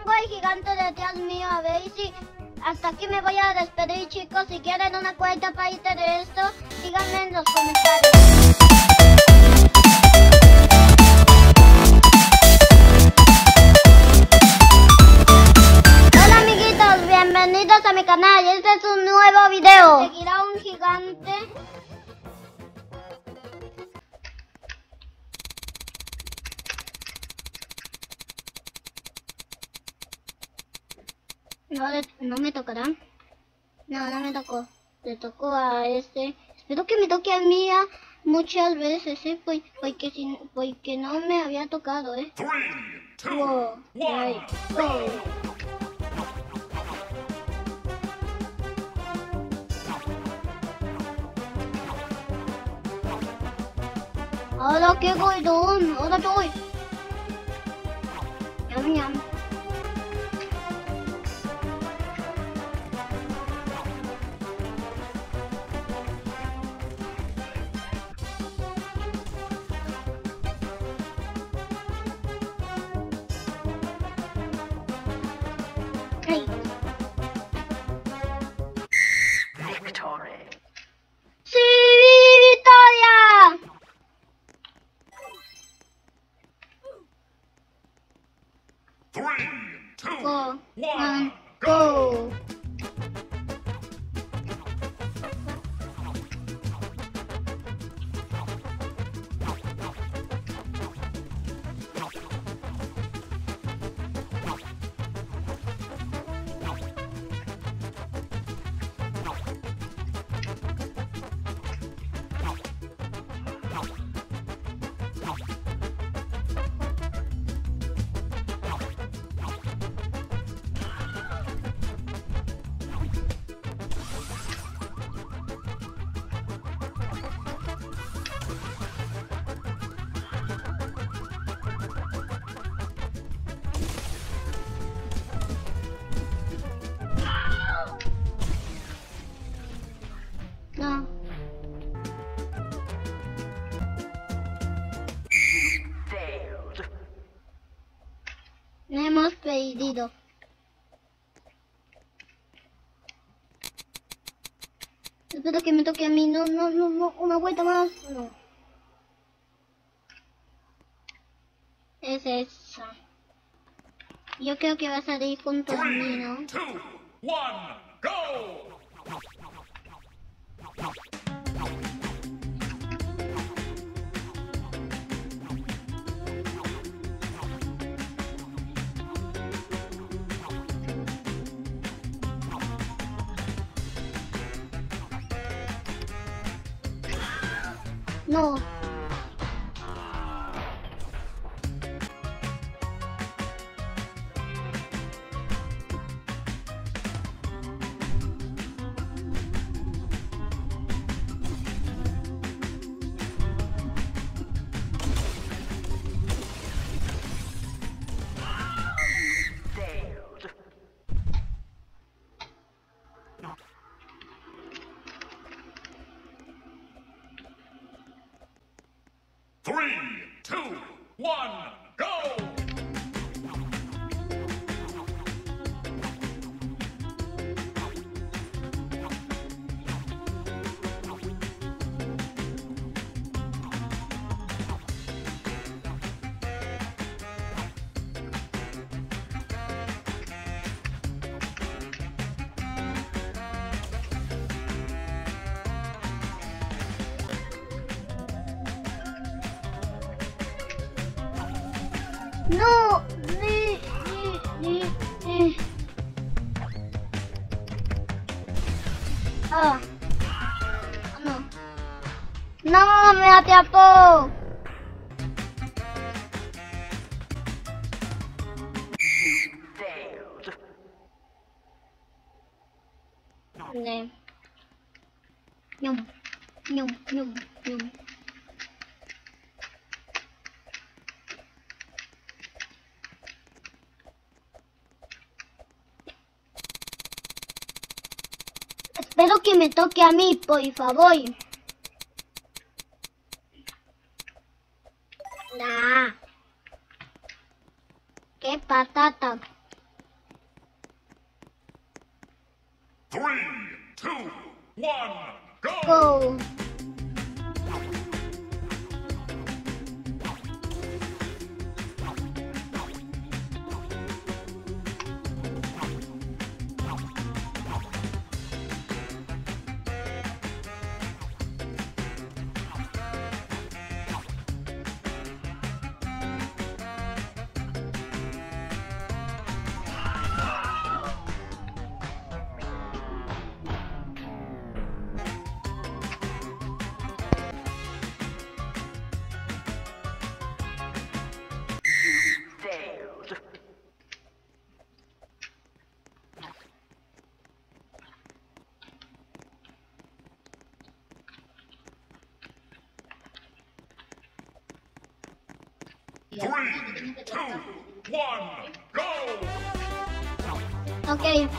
tengo el gigante detrás mío. A ver si hasta aquí me voy a despedir, chicos. Si quieren una cuarta parte de esto, díganme en los comentarios. Hola amiguitos, bienvenidos a mi canal. Este es un nuevo video. Seguirá un gigante. No me tocará. No me tocó. Le tocó a este. Espero que me toque a mí muchas veces, porque no me había tocado, 3, 2, Wow. 1, go! Ahora qué gordón. Ahora yo voy. Ñam, ñam. Ay. Victory! ¡Sí, victoria! 3, 2, Go, 1, go. No. failed. No hemos perdido. Espero que me toque a mí. No. Una vuelta más. No. Es esa. Yo creo que va a salir junto a mí, 3, ¿no? 2, 1, go! No. Failed. Three, two, one, go! No. Ah. No. No, me atrapó. Failed. Ne. Nhum. Nhum. Espero que me toque a mí, por favor. Nah. Qué patata. 1, go! Go. Failed. Three, two, one, go! Ok.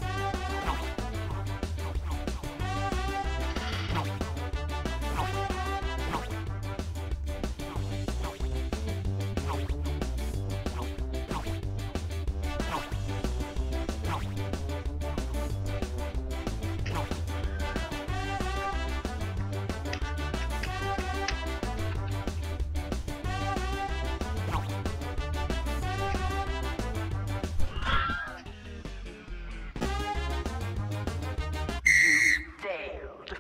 Failed.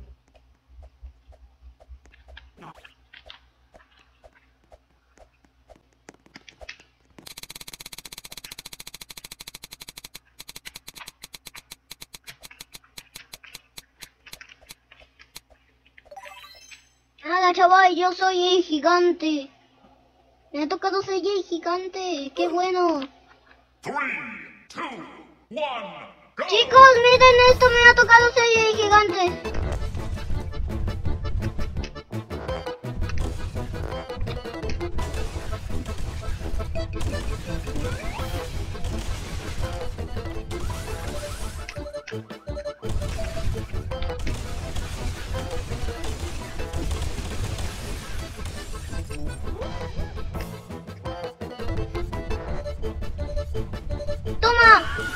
Hola chaval, yo soy el gigante. Me ha tocado ser el gigante. Qué bueno. 3, 2, 1, go! Chicos, miren esto, me ha tocado ser el gigante. Toma.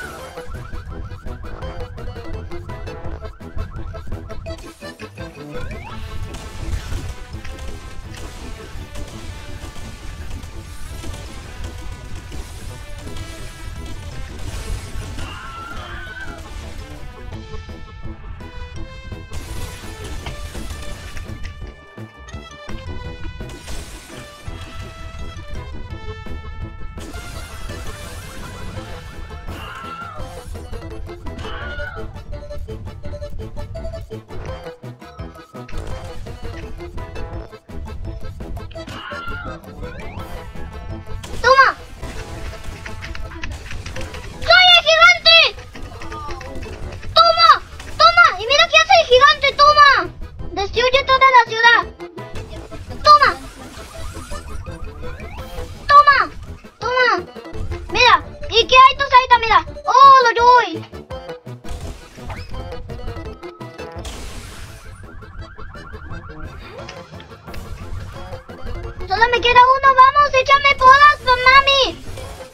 Toma. ¡Soy el gigante! ¡Toma! ¡Toma! ¡Y mira qué hace el gigante! ¡Toma! Destruye toda la ciudad. ¡Toma! ¡Toma! ¡Toma! Mira, ¿y qué hay tú ahorita? Mira. ¡Oh, lo doy! Solo me queda uno, vamos, échame porras, mami.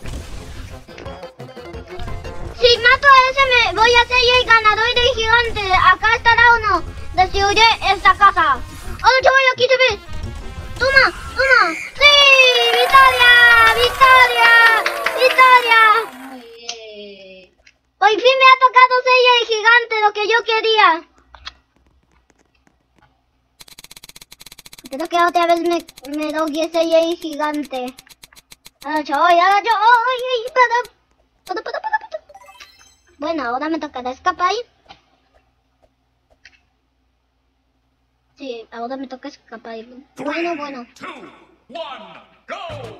Si mato a ese me voy a ser el ganador del gigante. Acá estará uno. Destruye esta casa. ¡Hola chaval, aquí te ves! ¡Toma! ¡Toma! ¡Sí! ¡Victoria! ¡Victoria! ¡Victoria! Por fin me ha tocado ser el gigante, lo que yo quería. Creo que otra vez me doy ese el gigante. Ahora chaval, ahora yo. ¡Ay! ¡Para! Bueno, ahora me tocará escapar. Sí, ahora me toca escapar. Bueno, bueno. 2, 1, go!